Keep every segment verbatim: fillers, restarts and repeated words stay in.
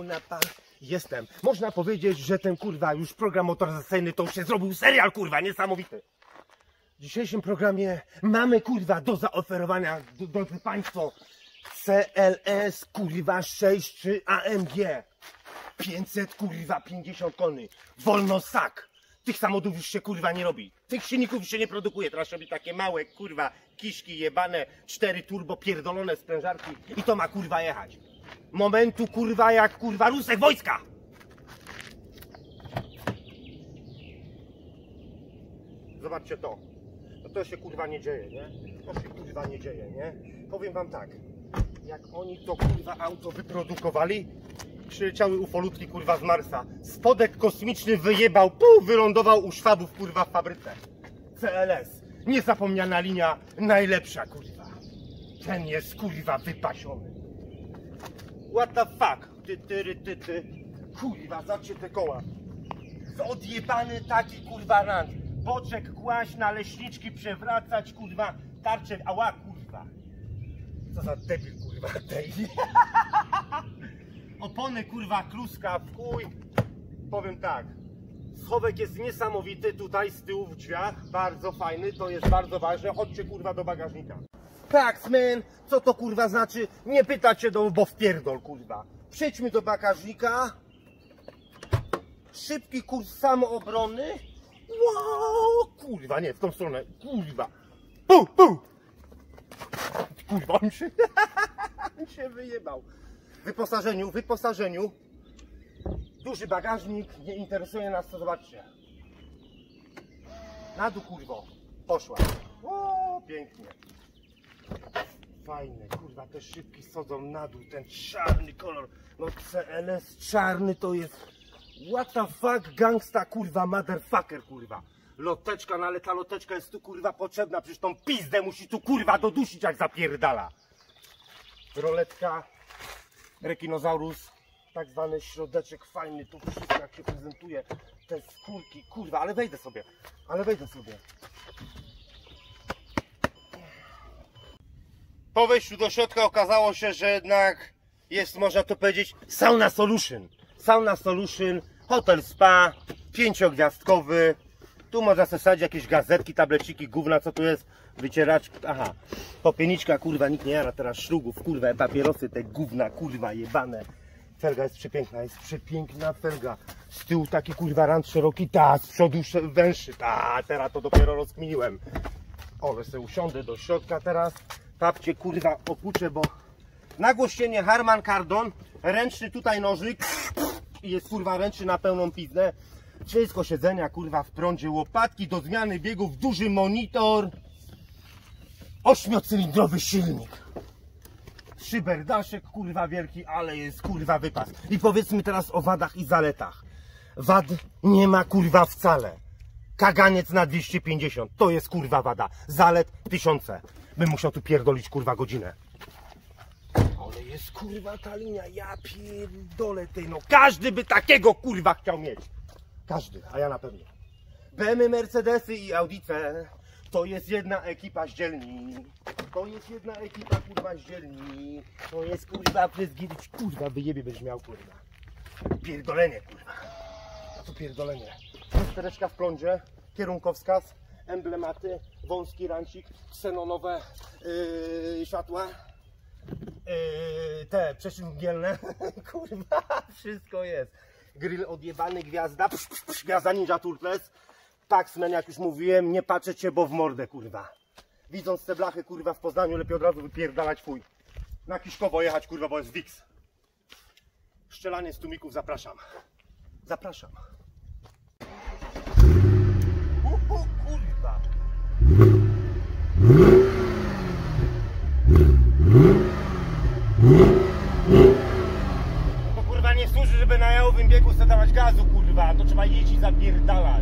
na pan. Jestem. Można powiedzieć, że ten kurwa już program motoryzacyjny to już się zrobił serial, kurwa, niesamowity. W dzisiejszym programie mamy kurwa do zaoferowania, drodzy państwo, C L S kurwa sześć trzy A M G. pięćset kurwa pięćdziesiąt koni. Wolno sak. Tych samochodów już się kurwa nie robi. Tych silników już się nie produkuje. Teraz robi takie małe kurwa kiszki jebane, cztery turbo pierdolone sprężarki i to ma kurwa jechać. Momentu kurwa jak kurwa rusek wojska. Zobaczcie to. No to się kurwa nie dzieje, nie? To się kurwa nie dzieje, nie? Powiem wam tak. Jak oni to kurwa auto wyprodukowali, przyleciały ufolutki kurwa z Marsa. Spodek kosmiczny wyjebał, pół wylądował u Szwabów kurwa w fabryce. C L S. Niezapomniana linia, najlepsza kurwa. Ten jest kurwa wypasiony. What the fuck? Ty, ty, ty, ty. Kurwa, zobaczcie te koła. Odjebany taki kurwa rant. Boczek kłaść, na leśniczki przewracać, kurwa, tarczę, ała kurwa. Co za debil kurwa, Daily. Opony kurwa, kluska w chuj. Powiem tak, schowek jest niesamowity tutaj z tyłu w drzwiach, bardzo fajny, to jest bardzo ważne. Chodźcie kurwa do bagażnika. Taxman, co to kurwa znaczy? Nie pytacie do, bo wpierdol kurwa. Przejdźmy do bagażnika. Szybki kurs samoobronny. Wow, kurwa, nie, w tą stronę, kurwa. Pu, pu. Kurwa, on się, on się wyjebał. W wyposażeniu, w wyposażeniu. Duży bagażnik, nie interesuje nas, co zobaczcie. Na dół, kurwo, poszła. O, pięknie. Fajne, kurwa, te szybki schodzą na dół, ten czarny kolor. No C L S czarny to jest... What the fuck, gangsta, kurwa, motherfucker, kurwa. Loteczka, no ale ta loteczka jest tu, kurwa, potrzebna. Przecież tą pizdę musi tu, kurwa, dodusić, jak zapierdala. Roletka, rekinozaurus, tak zwany środeczek fajny. Tu wszystko, jak się prezentuje. Te skórki, kurwa, ale wejdę sobie. Ale wejdę sobie. Po wejściu do środka okazało się, że jednak jest, można to powiedzieć, sauna solution. Sauna Solution, hotel spa, pięciogwiazdkowy. Tu można sobie wsadzić jakieś gazetki, tableciki, gówna, co tu jest? Wycieraczki, aha. Popielniczka, kurwa, nikt nie jara teraz szlugów, kurwa, papierosy, te gówna, kurwa, jebane. Felga jest przepiękna, jest przepiękna felga. Z tyłu taki, kurwa, rant szeroki, ta, z przodu węższy, ta, teraz to dopiero rozkminiłem. O, że sobie usiądę do środka teraz. Papcie, kurwa, okuczę, bo nagłośnienie Harman Kardon, ręczny tutaj nożyk i jest kurwa ręczny na pełną pizdę. Wszystko siedzenia kurwa w prądzie, łopatki do zmiany biegów, duży monitor, ośmiocylindrowy silnik, szyberdaszek kurwa wielki, ale jest kurwa wypas. I powiedzmy teraz o wadach i zaletach. Wad nie ma kurwa wcale. Kaganiec na dwieście pięćdziesiąt, to jest kurwa wada. Zalet tysiące. Bym musiał tu pierdolić kurwa godzinę. Ale jest kurwa ta linia, ja pierdolę tej, no każdy by takiego kurwa chciał mieć. Każdy, a ja na pewno. B M W, Mercedesy i Audice to jest jedna ekipa z dzielni. To jest jedna ekipa kurwa z dzielni. To jest kurwa prezgirić, kurwa wyjebie będziesz miał kurwa. Pierdolenie kurwa. A to pierdolenie. Lustereczka w prądzie, kierunkowskaz, emblematy, wąski rancik, ksenonowe yy, światła. Yy, te przeciwmgielne, kurwa, wszystko jest. Grill odjebany, gwiazda, psz, psz, psz, gwiazda Ninja Turtles. Taxman, jak już mówiłem, nie patrzę cię, bo w mordę, kurwa. Widząc te blachy, kurwa, w Poznaniu, lepiej od razu wypierdalać fuj. Na Kiszkowo jechać, kurwa, bo jest Wix. Szczelanie z tłumików, zapraszam. Zapraszam. Uhu, kurwa. To kurwa nie służy, żeby na jałowym biegu sobie dawać gazu, kurwa. To trzeba jeździć, zapierdalać.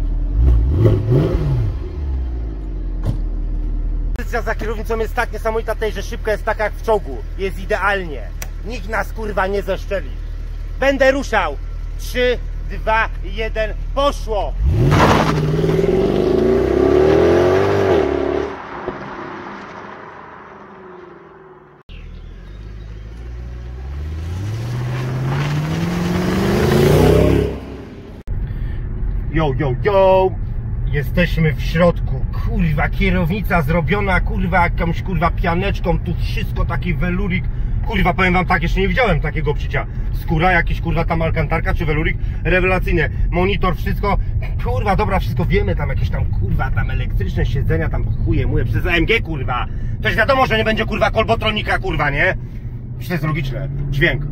Pozycja za kierownicą jest tak niesamowita tej, że szybka jest taka jak w czołgu. Jest idealnie. Nikt nas kurwa nie zeszczeli. Będę ruszał. trzy, dwa, jeden, poszło! Yo, yo, yo! Jesteśmy w środku, kurwa, kierownica zrobiona, kurwa, jakąś, kurwa, pianeczką, tu wszystko, taki welurik. Kurwa, powiem wam tak, jeszcze nie widziałem takiego psicia. Skóra, jakiś, kurwa, tam alkantarka czy welurik, rewelacyjnie. Monitor, wszystko, kurwa, dobra, wszystko wiemy, tam jakieś tam, kurwa, tam elektryczne siedzenia, tam chuje, muje, przez A M G, kurwa. Toż wiadomo, że nie będzie, kurwa, kolbotronika, kurwa, nie? Przecież to jest logiczne. Dźwięk.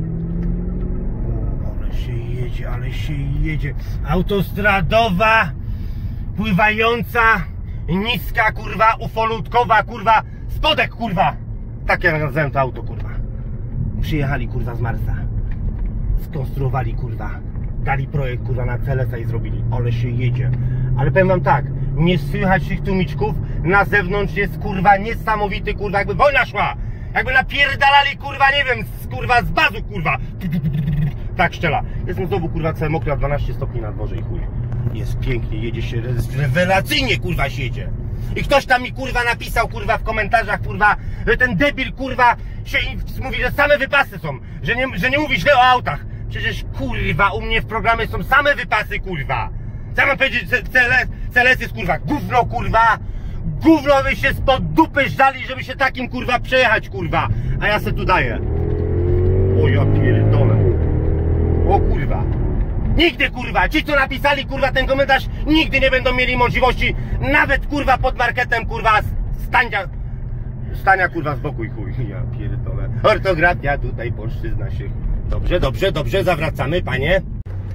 O, ale się jedzie, ale się jedzie. Autostradowa, pływająca, niska, kurwa, ufolutkowa, kurwa, spodek, kurwa. Tak ja nazywam to auto, kurwa. Przyjechali, kurwa, z Marsa. Skonstruowali, kurwa. Dali projekt, kurwa, na C L S a i zrobili. Ale się jedzie. Ale powiem wam tak, nie słychać tych tłumiczków. Na zewnątrz jest, kurwa, niesamowity, kurwa, jakby wojna szła. Jakby napierdalali, kurwa, nie wiem, z, kurwa, z bazu, kurwa. Tak szczela. Jestem znowu, kurwa, cały mokry, a dwanaście stopni na dworze i chuj. Jest pięknie, jedzie się, rewelacyjnie, kurwa, się jedzie. I ktoś tam mi, kurwa, napisał, kurwa, w komentarzach, kurwa, że ten debil, kurwa, się mówi, że same wypasy są, że nie, że nie mówi źle o autach. Przecież, kurwa, u mnie w programie są same wypasy, kurwa. Co mam powiedzieć, że C L S jest, kurwa, gówno, kurwa. Gówno by się spod dupy żali, żeby się takim, kurwa, przejechać, kurwa. A ja se tu daję. O, ja pierdolę. O, kurwa. Nigdy, kurwa, ci co napisali, kurwa, ten komentarz, nigdy nie będą mieli możliwości, nawet, kurwa, pod marketem, kurwa, stania, stania, kurwa, z boku i chuj. Ja pierdolę. Ortografia tutaj, polszczyzna się. Dobrze, dobrze, dobrze, zawracamy, panie.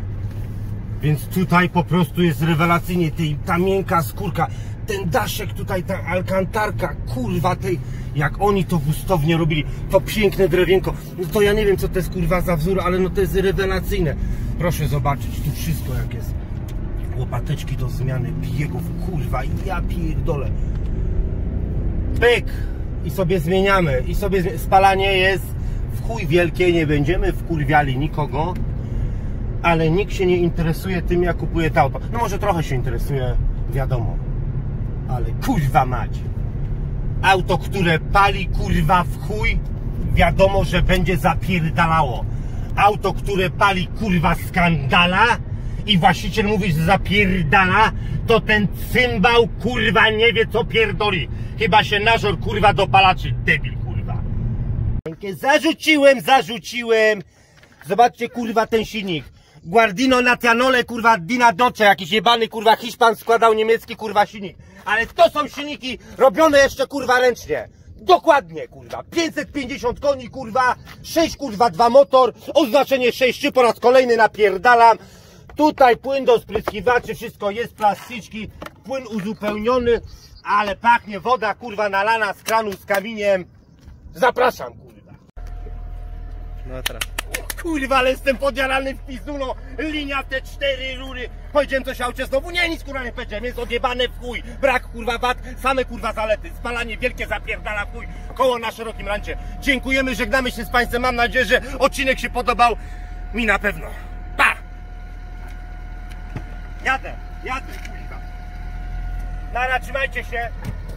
Więc tutaj po prostu jest rewelacyjnie, tej, ta miękka skórka, ten daszek tutaj, ta alkantarka, kurwa, tej, jak oni to gustownie robili, to piękne drewienko, no to ja nie wiem, co to jest, kurwa, za wzór, ale no to jest rewelacyjne. Proszę zobaczyć, tu wszystko jak jest. Łopateczki do zmiany biegów, kurwa, ja pierdolę. Pyk! I sobie zmieniamy, i sobie zmi spalanie jest w chuj wielkie, nie będziemy wkurwiali nikogo, ale nikt się nie interesuje tym, jak kupuje to auto. No może trochę się interesuje, wiadomo, ale kurwa mać. Auto, które pali, kurwa, w chuj, wiadomo, że będzie zapierdalało. Auto, które pali, kurwa, skandala i właściciel mówi, że zapierdala, to ten cymbał, kurwa, nie wie, co pierdoli. Chyba się nażor, kurwa, dopalaczy, debil, kurwa. Zarzuciłem, zarzuciłem. Zobaczcie, kurwa, ten silnik. Guardino Nationale, kurwa, Dina Doce, jakiś jebany, kurwa, Hiszpan składał niemiecki, kurwa, silnik. Ale to są silniki robione jeszcze, kurwa, ręcznie. Dokładnie, kurwa, pięćset pięćdziesiąt koni, kurwa, sześć, kurwa, dwa motor, oznaczenie sześć, po raz kolejny napierdalam. Tutaj płyn do spryskiwaczy, wszystko jest, plastyczki, płyn uzupełniony, ale pachnie woda, kurwa, nalana z kranu, z kamieniem. Zapraszam, kurwa. No teraz. Kurwa, ale jestem podjarany w pizduno, linia te cztery rury. Powiedziałem coś aucie znowu, nie, nic, kurwa, nie powiedziałem, jest odjebane w chuj. Brak, kurwa, wad, same, kurwa, zalety, spalanie wielkie, zapierdala w chuj, koło na szerokim rancie. Dziękujemy, żegnamy się z państwem, mam nadzieję, że odcinek się podobał, mi na pewno. Pa! Jadę, jadę, kurwa. Nara, trzymajcie się.